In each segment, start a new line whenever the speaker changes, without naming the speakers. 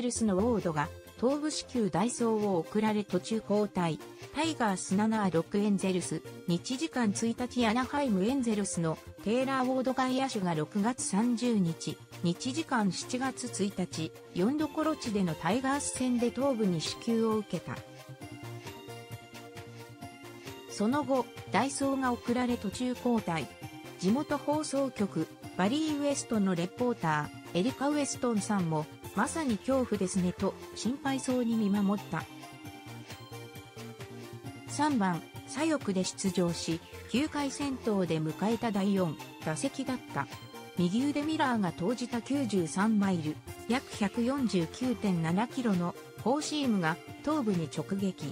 ルスのウォードが頭部支給代走を送られ途中交代。タイガース7-6エンゼルス。日時間1日アナハイムエンゼルスのテイラー・ウォード外野手が6月30日。日時間7月1日。4度コロ地でのタイガース戦で頭部に支給を受けた。その後、代走が送られ途中交代。地元放送局、バリー・ウエストのレポーター、エリカ・ウエストンさんも、まさに恐怖ですねと心配そうに見守った。3番、左翼で出場し、9回先頭で迎えた第4打席だった。右腕ミラーが投じた93マイル、約 149.7 キロのフォーシームが頭部に直撃。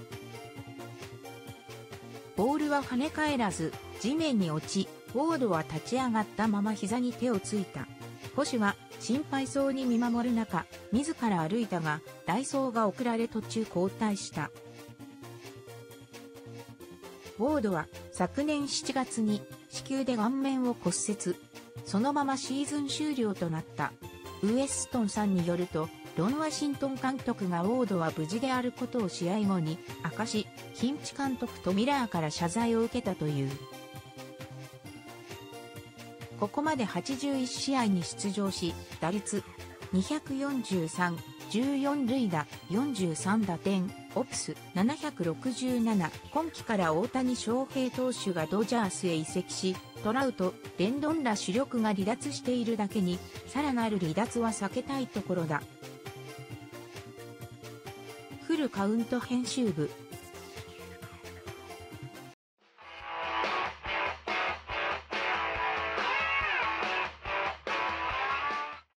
ボールは跳ね返らず、地面に落ち、ウォードは立ち上がったまま膝に手をついた。捕手は心配そうに見守る中、自ら歩いたが、代走が送られ途中交代した。ウォードは昨年7月に子宮で顔面を骨折。そのままシーズン終了となった。ウエストンさんによると、ロン・ワシントン監督がウォードは無事であることを試合後に明かし、ヒンチ監督とミラーから謝罪を受けたという。ここまで81試合に出場し、打率243、14塁打、43打点、オプス767。今季から大谷翔平投手がドジャースへ移籍し、トラウト、レンドンら主力が離脱しているだけに、さらなる離脱は避けたいところだ。フルカウント編集部、